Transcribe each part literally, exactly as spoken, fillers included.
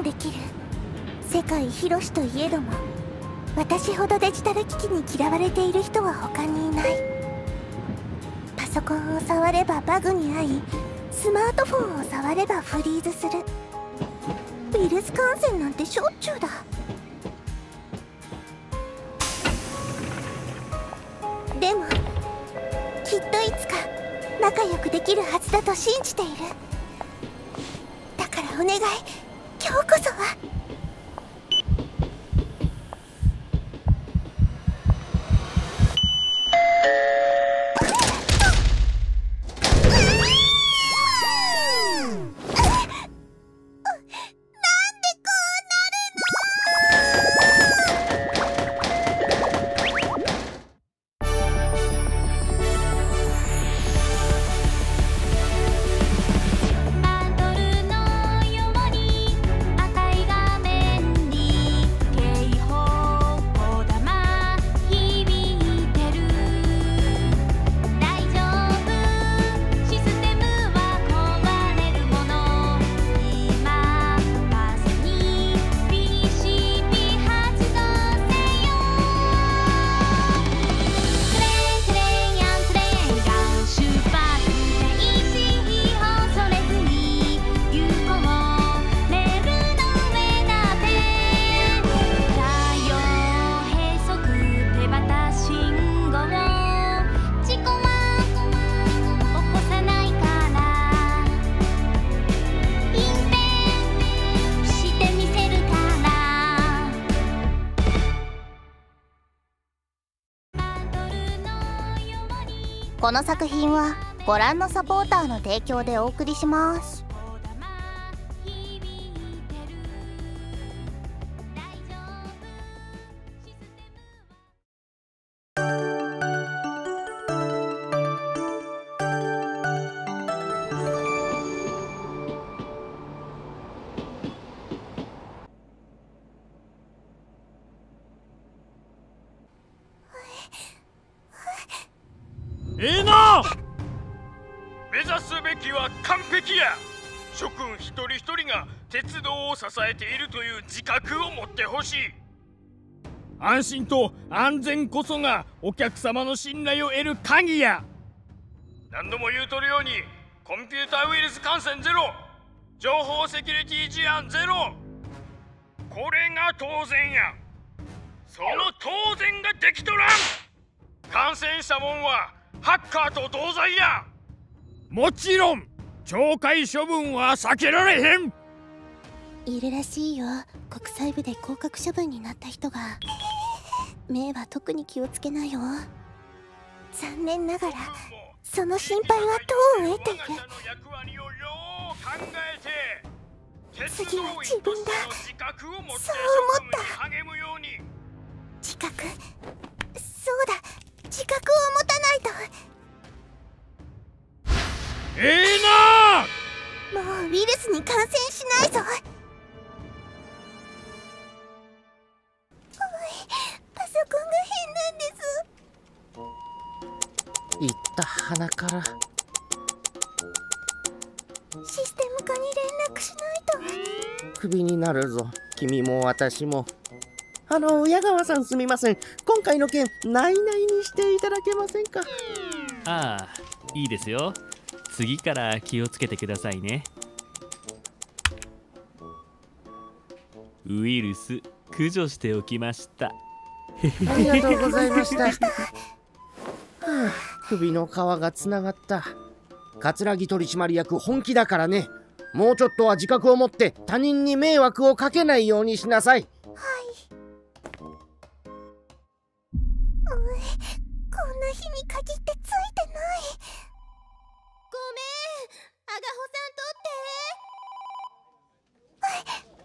できる世界広しといえども、私ほどデジタル機器に嫌われている人は他にいない。パソコンを触ればバグに遭い、スマートフォンを触ればフリーズする。ウイルス感染なんてしょっちゅうだ。でもきっといつか仲良くできるはずだと信じている。だからお願い、今日こそは。この作品はご覧のサポーターの提供でお送りします。 ええな。目指すべきは完璧や。諸君一人一人が鉄道を支えているという自覚を持ってほしい。安心と安全こそがお客様の信頼を得る鍵や。何度も言うとるように、コンピューターウイルス感染ゼロ、情報セキュリティ事案ゼロ、これが当然や。その当然ができとらん。感染したもんはハッカーと同罪や。もちろん懲戒処分は避けられへん。 いるらしいよ、国際部で降格処分になった人が。目は特に気をつけなよ。残念ながらその心配は党を得ている。次は自分だ。そう思った。自覚、そうだ、自覚を持たないと。 ええな。 もうウイルスに感染しないぞ。パソコンが変なんです。 言った鼻から。 システム化に連絡しないと。 クビになるぞ、君も私も。あの矢川さん、すみません、今回の件内々にしていただけませんか。 ああ、いいですよ。次から気をつけてくださいね。ウイルス駆除しておきました。 ありがとうございました。はあ、首の皮がつながった。桂木取締役本気だからね。もうちょっとは自覚を持って他人に迷惑をかけないようにしなさい。 はい。こんな日に限ってついてない。ごめん、アガホさん取って。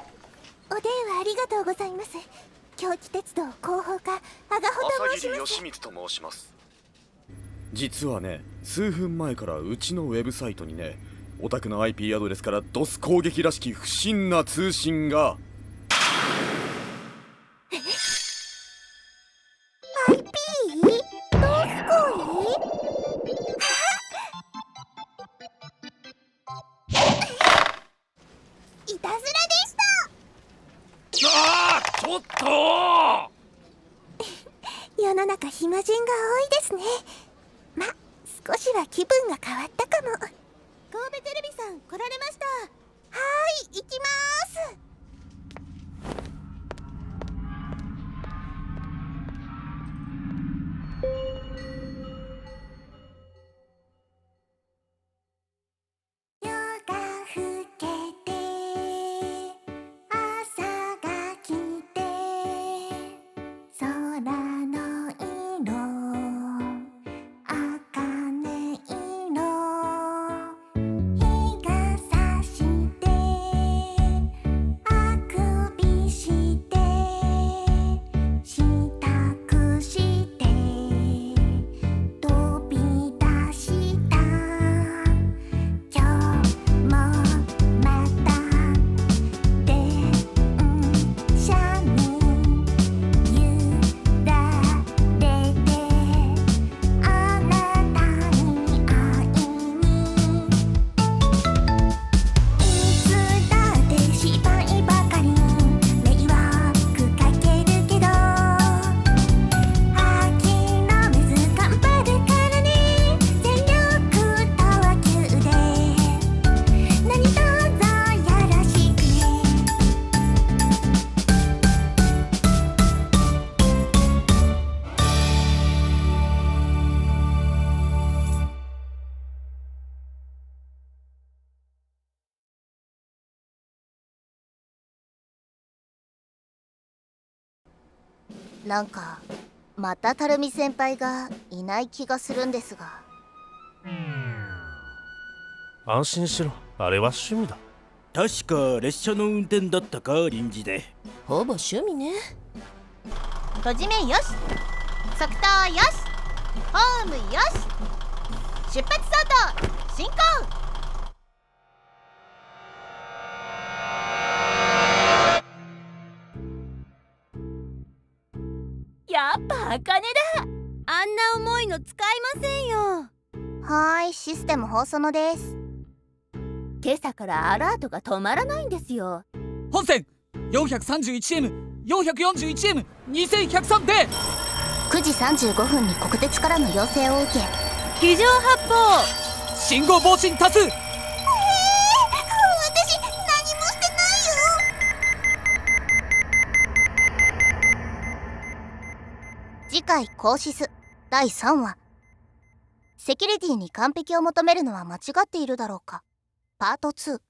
お電話ありがとうございます。京畿鉄道広報課アガホと申します。 朝霧義光と申します。実はね、数分前からうちのウェブサイトにね、お宅の アイピー アドレスから ドス 攻撃らしき不審な通信が。 え アイピー？ ドス攻撃？ っと世の中暇人が多いですね。ま、少しは気分が変わったかも。神戸テレビさん来られました。はーい、行きまーす。夜が更けて朝が来て空の色茜色日が差してあくびして支度して飛び出した今日もまた電車に揺られてあなたに会いにいつだって失敗ばかり迷惑かけるけど諦めず頑張るからね全力投球で何卒よろしくね。なんかまた垂水先輩がいない気がするんですが。 安心しろ、あれは趣味だ。 確か列車の運転だったか、臨時で。 ほぼ趣味ね。 閉じ目よし、側頭よし、ホームよし、出発走行進行。 やっぱ茜だ。あんな重いの使いませんよ。 はーい、システム放送のです。 今朝からアラートが止まらないんですよ。 本線 よんひゃくさんじゅういちエム、よんひゃくよんじゅういちエム、にせんひゃくさんでくじさんじゅうごふんに国鉄からの要請を受け非常発報。 信号防振多数。 えー、私何もしてないよ。次回コーシスだいさんわ。セキュリティに完璧を求めるのは間違っているだろうか。パートツー。